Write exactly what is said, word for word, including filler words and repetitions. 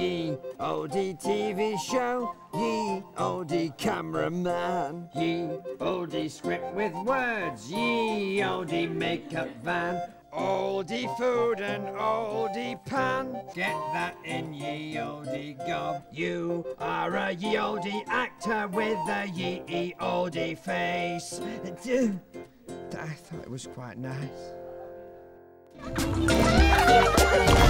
Ye Olde T V show, Ye Olde cameraman, Ye Olde script with words, Ye Olde makeup van, Oldie food and oldie pan. Get that in Ye Olde gob. You are a Ye Olde actor with a Ye Olde face. I thought it was quite nice.